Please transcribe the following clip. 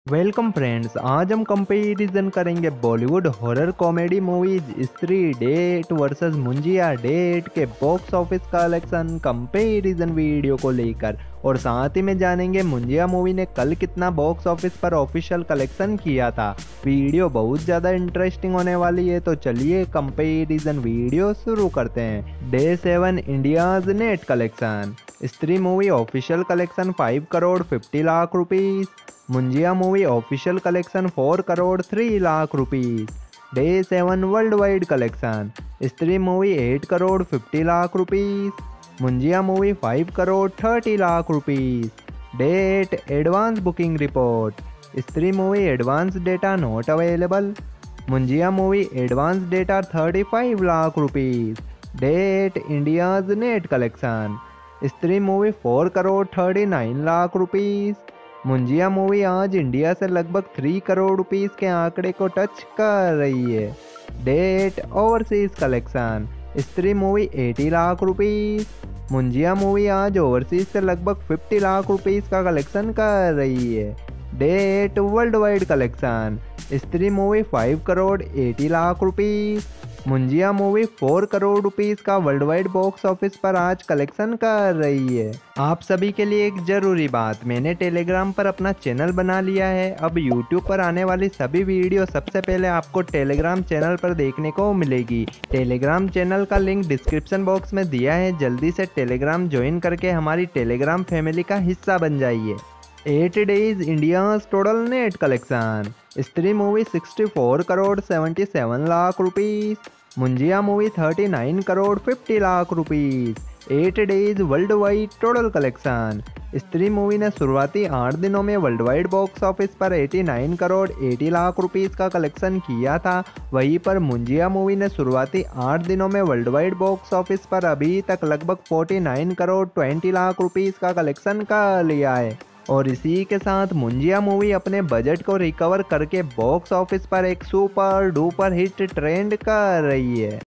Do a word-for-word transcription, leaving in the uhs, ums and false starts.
Welcome friends, आज हम comparison करेंगे Bollywood horror comedy movies Stree day eight versus Munjya day eight के box office collection comparison video को लेकर, और साथ ही में जानेंगे मुंजिया मूवी ने कल कितना बॉक्स ऑफिस पर ऑफिशियल कलेक्शन किया था। वीडियो बहुत ज़्यादा इंटरेस्टिंग होने वाली है, तो चलिए कंपैरिजन वीडियो शुरू करते हैं। Day seven India's net collection. Stree movie official collection five crore fifty lakh rupees. Munjya movie official collection four crore three lakh rupees. Day seven worldwide collection. Stree movie eight crore fifty lakh rupees. Munjya movie five crore thirty lakh rupees. Day eight advance booking report. Stree movie advance data not available. Munjya movie advance data thirty five lakh rupees. Day eight India's net collection. Stree movie four crore thirty nine lakh rupees. Munjya movie आज India से लगभग three crore rupees के आंकड़े को touch कर रही है। Day eight overseas collection. Stree eighty lakh rupees. Munjya movie आज ओवरसीज से लगभग फिफ्टी लाख रुपीस का कलेक्शन कर रही है। Day eight worldwide collection. Stree movie five crore eighty lakh rupees. Munjya movie four crore rupees का वर्ल्ड वाइड बॉक्स ऑफिस पर आज कलेक्शन कर रही है। आप सभी के लिए एक जरूरी बात, मैंने टेलीग्राम पर अपना चैनल बना लिया है। अब यूट्यूब पर आने वाली सभी वीडियो सबसे पहले आपको टेलीग्राम चैनल पर देखने को मिलेगी। टेलीग्राम चैनल का लिंक डिस्क्रिप्शन बॉक्स में दिया है, जल्दी से टेलीग्राम ज्वाइन करके हमारी टेलीग्राम फैमिली का हिस्सा बन जाइए। Eight days India's total net collection. Stree movie sixty four crore seventy seven lakh rupees. Munjya movie thirty nine crore fifty lakh rupees. Eight days worldwide total collection. Stree movie ने शुरुआती आठ दिनों में वर्ल्ड वाइड बॉक्स ऑफिस पर eighty nine crore eighty lakh rupees का collection किया था। वहीं पर मुंजिया मूवी ने शुरुआती आठ दिनों में वर्ल्ड वाइड बॉक्स ऑफिस पर अभी तक लगभग forty nine crore twenty lakh rupees का कलेक्शन कर लिया है। और इसी के साथ मुंजिया मूवी अपने बजट को रिकवर करके बॉक्स ऑफिस पर एक सुपर डुपर हिट ट्रेंड कर रही है।